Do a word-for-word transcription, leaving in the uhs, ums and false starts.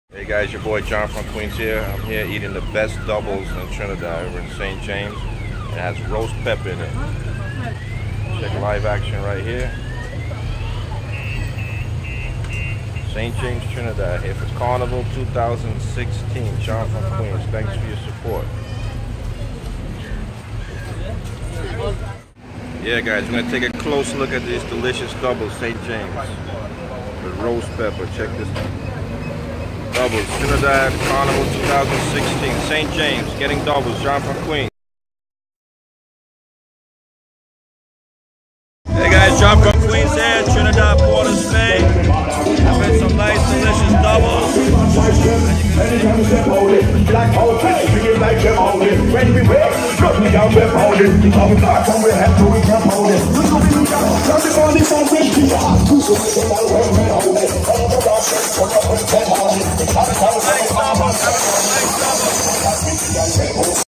Hey guys, your boy John from Queens here. I'm here eating the best doubles in Trinidad over in Saint James. It has roast pepper in it. Check live action right here. Saint James, Trinidad, here for Carnival two thousand sixteen. John from Queens, thanks for your support. Yeah guys, we're gonna take a close look at these delicious doubles, Saint James. With roast pepper, check this out. Doubles, Trinidad, Carnival two thousand sixteen, Saint James, getting doubles, John from Queens. Hey guys, John from Queens here, Trinidad, Port of Spain. Having some nice, delicious doubles. Nice doubles, nice doubles.